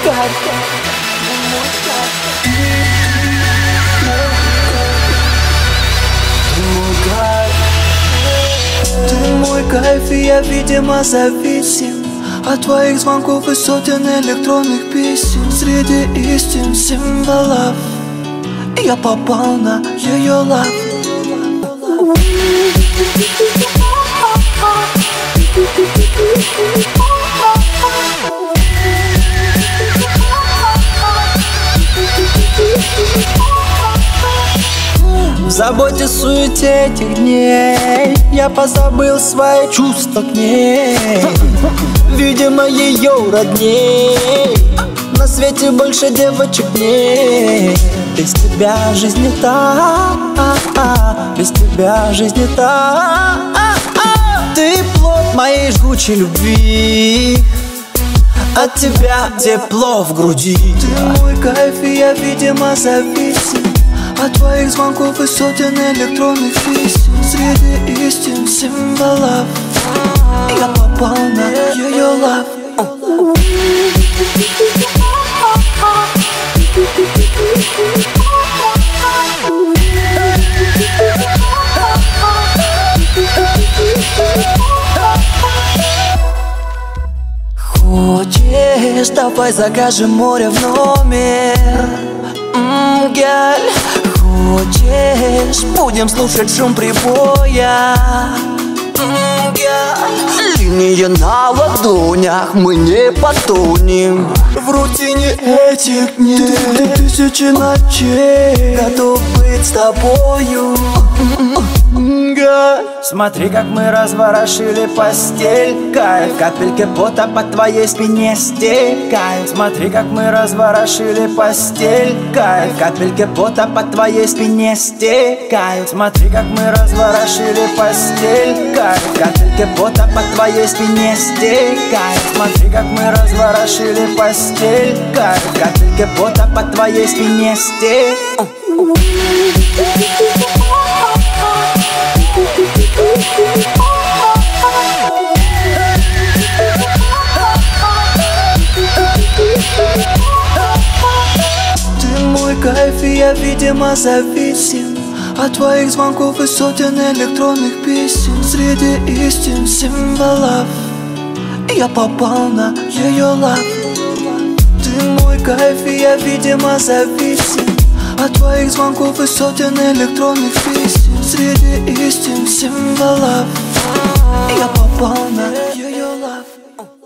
кайф. Ты мой кайф, и я, видимо, зависим от твоих звонков и сотен электронных писем. Среди истин, символов я попал на ее лав. В заботе, суете этих дней я позабыл свои чувства к ней. Видимо, ее родней на свете больше девочек нет. Без тебя жизнь не та, без тебя жизнь не та. Ты плод моей жгучей любви, от тебя тепло в груди. Ты мой кайф, и я, видимо, зависим от твоих звонков и сотен электронных писем. Среди истин, символов я попал на ее лав. Хочешь, давай закажем море в номер. Гель, хочешь, будем слушать шум прибоя. Линия на ладонях, мы не потонем в рутине этих дней. Тысячи ночей готов быть с тобою. Смотри, как мы разворошили постель, кайф. Капельки пота по твоей спине стекают. Смотри, как мы разворошили постель, кайф. Капельки пота по твоей спине стекают. Смотри, как мы разворошили постель, кайф. Капельки пота по твоей спине стекают. Смотри, как мы разворошили постель, кайф. Капельки пота по твоей спине стекают. Ты мой кайф, и я, видимо, зависим от твоих звонков и сотен электронных писем. Среди истин, символов я попал на ее лав. Ты мой кайф, и я, видимо, зависим от твоих звонков и сотен электронных писем. Среди истин, символов я попал на ее лав.